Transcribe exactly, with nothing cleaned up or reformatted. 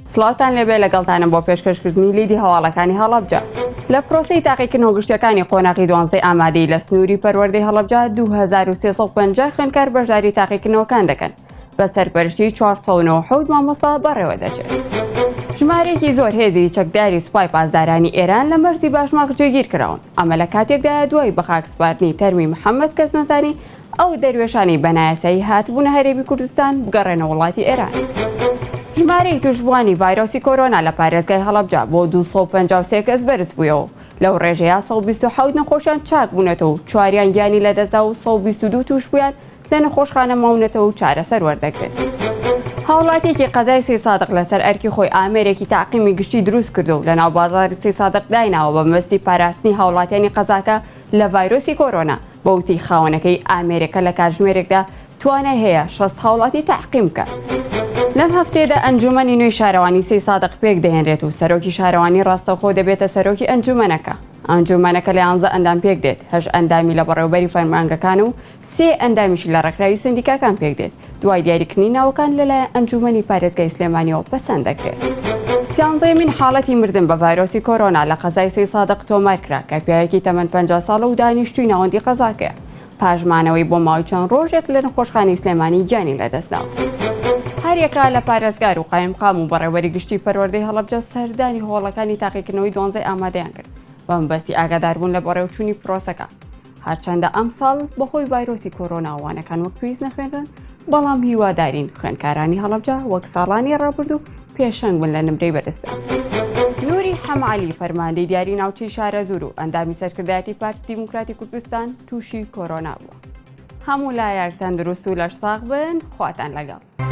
سڵاتان لەبێ لەگەڵتانم بۆ پێشکەشکردنی لیدی هەواڵەکانی هەڵەبجە. لە پرۆسەی تاقیکردنەوە گشتیەکانی قۆناغی دوانزەی ئامادەی لە سنووری پەروەردەی هەڵەبجە دوو هەزار و سێ سەد و پەنجا خوێندکار بەشداری تاقیکردنەوەکان دەکەن بە سەرپەرشتی چوار سەد و نۆ و حەوت مامۆستا بەڕێوە دەچێت. ژمارەیەکی زۆر هێزی چەکداری سوپای پاسدارانی ئێران لە مەرزی باشماغ جێگیر کراون. ئەمە لە کاتێکدا دوای بە خاکسپاردنی تەرمی محەممەد کەسنەتانی ئەو دەروێشانی بەنایەسایی هاتبوونە هەرێمی کوردستان بگەڕێنە وڵاتی ئێران. ژمارەی توشبوانی ڤایرۆسی کۆرۆنا لە پارێزگای هەڵەبجە بۆ دوو سەد و پەنجا و سێ کەس بەرز بوویەوە. لەو ڕێژەیە سەد و بیست و حەوت نەخۆشیان چاک بوونەتەوە و چواریان گیانی لەدەستدا و سەد و بیست و دوو توشبوویان لە نەخۆشخانە ماونەتەوە و چارەسەر وەردەگرێت. هاوڵاتێکی قەزای سێ سادق لەسەر ئەرکی خۆی ئامێرێکی تاقیمی گشتی دروست کردو و لە ناو بازاری سێ سادق دایناوە بە مەبەستی پاراستنی هاوڵاتیانی قەزاکە لە ڤایرۆسی کۆرۆنا بە وتی خاوەنەکەی ئامێریکا لە کاتژمێرێکدا توانای هەیە شەست هاوڵاتی تاقیم بکات. لەم هەفتەیەدا ئەنجومەنی نوێی شارەوانی سێ سادق پێک دەهێنرێت و سەرۆکی شارەوانی ڕاستەوخۆ دەبێتە سەرۆکی ئەنجومەنەکە. ئەنجومەنەکە لە یانزە ئەندام پێک دێت، هەژ ئەندامی لە بەڕێوەبەری فەرمانگەکان و سێ ئەندامیشی لە ڕێکخراوی سندیکاکان پێک دێت. دوای دیاریکردنی ناوەکان لەلایەن ئەنجومەنی پارێزگای سلێمانیەوە پەسەند دەکرێت. سیانزەیەمین حاڵەتی مردن بە ڤایرۆسی کۆرۆنا لە قەزای سێ سادق تۆمار کرا کە پیاوێکی تەمەن پەنجا ساڵە و دانیشتووی ناوەندی قەزاکەیە. پاژمانەوەی بۆ ماوەی چەند ڕۆژێک لە نەخۆشخانەی سلێمانی گیانی لەدەستداوە. هەریەکە لە پارێزگار و قایمقام و بەڕێوەری گشتی پەروەردەی هەڵەبجە سەردانی هۆڵەکانی تاقیکردنەوەی دوانزەی ئامادەیان کرد بە مەبەستی ئاگاداربوون لە بەڕێوەچوونی پرۆسەکە. هەرچەندە ئەم ساڵ بەهۆی ڤایرۆسی کۆرۆناوانەکان وەک پێویست نەخوێنران، بەڵام هیوادارین خوێندکارانی هەڵەبجە وەک ساڵانی ڕابردوو پێشەنگ بن لە نمرەی بەرزدا. نووری حەمعەلی فەرماندەی دیاری ناوچەی شارەزور و ئەندامی سەرکردایەتی پارتی دیموکراتی کوردستان تووشی کۆرۆنا بووە. هەموو لایەک تەندروست و لەشساغ بن، خواتان لەگەڵ.